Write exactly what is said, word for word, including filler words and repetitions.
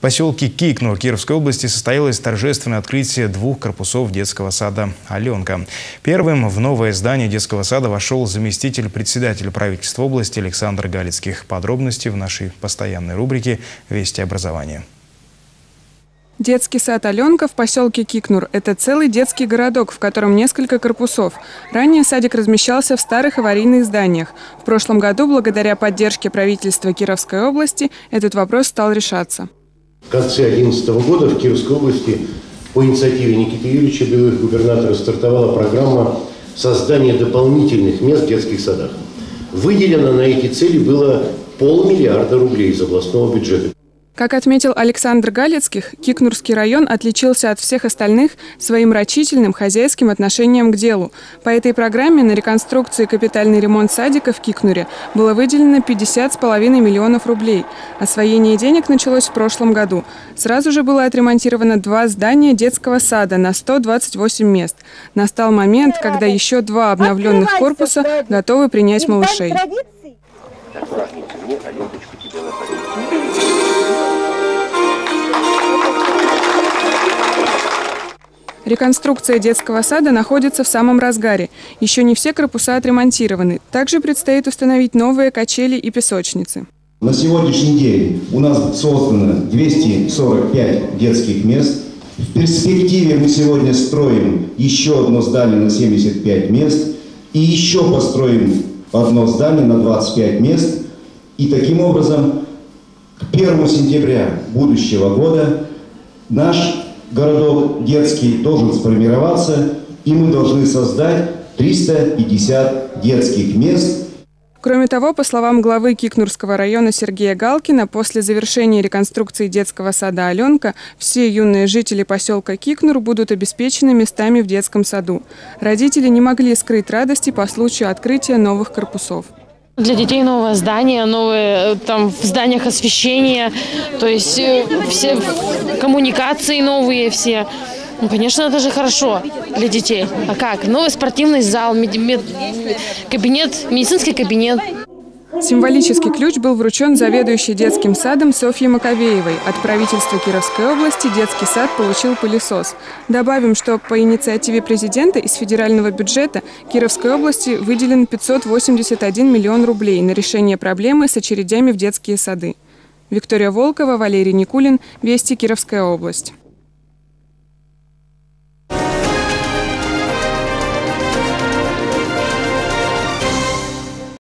поселке Кикнур Кировской области состоялось торжественное открытие двух корпусов детского сада «Аленка». Первым в новое здание детского сада вошел заместитель председателя правительства области Александр Галицких. Подробности в нашей постоянной рубрике «Вести образования». Детский сад «Аленка» в поселке Кикнур – это целый детский городок, в котором несколько корпусов. Ранее садик размещался в старых аварийных зданиях. В прошлом году, благодаря поддержке правительства Кировской области, этот вопрос стал решаться. В конце две тысячи одиннадцатого года в Кировской области по инициативе Никиты Юрьевича, Белых губернатора, стартовала программа создания дополнительных мест в детских садах. Выделено на эти цели было полмиллиарда рублей из областного бюджета. Как отметил Александр Галицких, Кикнурский район отличился от всех остальных своим рачительным хозяйским отношением к делу. По этой программе на реконструкцию и капитальный ремонт садика в Кикнуре было выделено пятьдесят с половиной миллионов рублей. Освоение денег началось в прошлом году. Сразу же было отремонтировано два здания детского сада на сто двадцать восемь мест. Настал момент, когда еще два обновленных корпуса готовы принять малышей. Реконструкция детского сада находится в самом разгаре. Еще не все корпуса отремонтированы. Также предстоит установить новые качели и песочницы. На сегодняшний день у нас создано двести сорок пять детских мест. В перспективе мы сегодня строим еще одно здание на семьдесят пять мест. И еще построим одно здание на двадцать пять мест. И таким образом к первому сентября будущего года наш городок детский должен сформироваться, и мы должны создать триста пятьдесят детских мест. Кроме того, по словам главы Кикнурского района Сергея Галкина, после завершения реконструкции детского сада «Аленка» все юные жители поселка Кикнур будут обеспечены местами в детском саду. Родители не могли скрыть радости по случаю открытия новых корпусов. Для детей новое здание, новые там в зданиях освещение, то есть все коммуникации новые все. Ну, конечно, это же хорошо для детей. А как? Новый спортивный зал, мед, мед, кабинет, медицинский кабинет. Символический ключ был вручен заведующей детским садом Софье Маковеевой. От правительства Кировской области детский сад получил пылесос. Добавим, что по инициативе президента из федерального бюджета Кировской области выделен пятьсот восемьдесят один миллион рублей на решение проблемы с очередями в детские сады. Виктория Волкова, Валерий Никулин. Вести, Кировская область.